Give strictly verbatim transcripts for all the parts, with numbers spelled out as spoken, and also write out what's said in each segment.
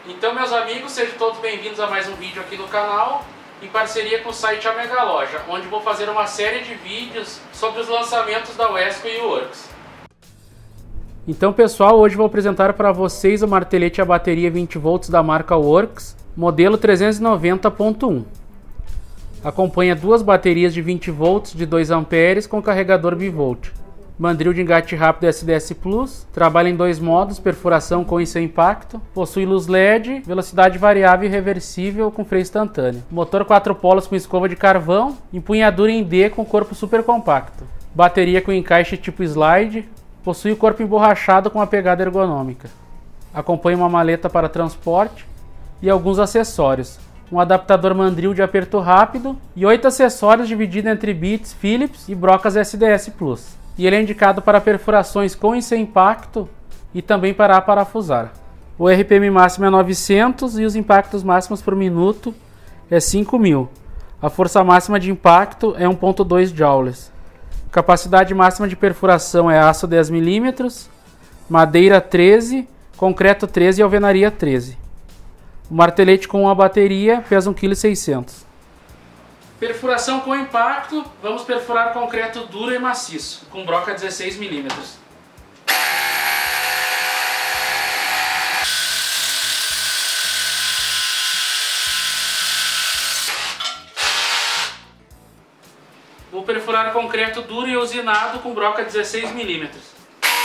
Então, meus amigos, sejam todos bem-vindos a mais um vídeo aqui no canal, em parceria com o site A Mega Loja, onde vou fazer uma série de vídeos sobre os lançamentos da Wesco e Works. Então, pessoal, hoje vou apresentar para vocês o martelete a bateria vinte volts da marca Works, modelo trezentos e noventa ponto um. Acompanha duas baterias de vinte volts de dois amperes com carregador bivolt. Mandril de engate rápido S D S Plus, trabalha em dois modos, perfuração com e sem impacto, possui luz L E D, velocidade variável e reversível com freio instantâneo. Motor quatro polos com escova de carvão, empunhadura em D com corpo super compacto. Bateria com encaixe tipo slide, possui o corpo emborrachado com uma pegada ergonômica. Acompanha uma maleta para transporte e alguns acessórios. Um adaptador mandril de aperto rápido e oito acessórios divididos entre bits, Phillips e brocas S D S Plus. E ele é indicado para perfurações com e sem impacto e também para aparafusar. O R P M máximo é novecentos e os impactos máximos por minuto é cinco mil. A força máxima de impacto é um vírgula dois joules. Capacidade máxima de perfuração é aço dez milímetros, madeira treze, concreto treze e alvenaria treze. O martelete com uma bateria pesa um vírgula seiscentos quilos. Perfuração com impacto, vamos perfurar concreto duro e maciço, com broca dezesseis milímetros. Vou perfurar concreto duro e usinado com broca dezesseis milímetros.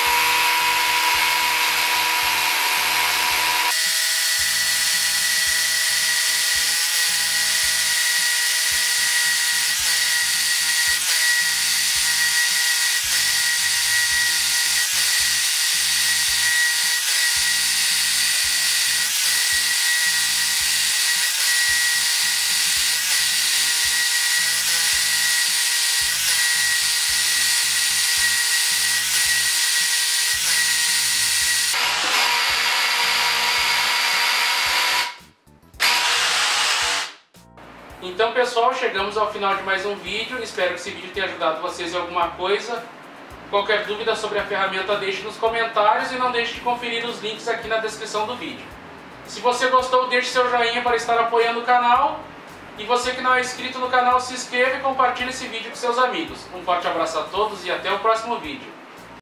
Então, pessoal, chegamos ao final de mais um vídeo. Espero que esse vídeo tenha ajudado vocês em alguma coisa. Qualquer dúvida sobre a ferramenta, deixe nos comentários e não deixe de conferir os links aqui na descrição do vídeo. Se você gostou, deixe seu joinha para estar apoiando o canal. E você que não é inscrito no canal, se inscreva e compartilhe esse vídeo com seus amigos. Um forte abraço a todos e até o próximo vídeo.